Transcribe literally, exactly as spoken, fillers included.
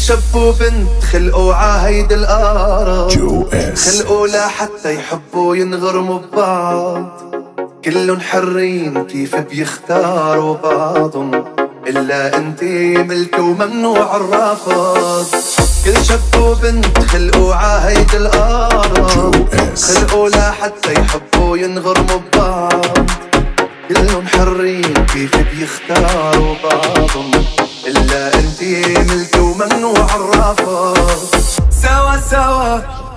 شاب وبنت خلقوا عهيد الآراء، خلقوا لحتى يحبوا ينغرموا ببعض، كلن حرين كيف بيختاروا بعضن، إلا انتي ملك وممنوع الرفض. كل شاب وبنت خلقوا عهيد الآراء، خلقوا لحتى يحبوا ينغرموا ببعض، كلن حرين كيف بيختاروا بعضن، إلا انتي ملك وممنوع الرفض. سوا سوا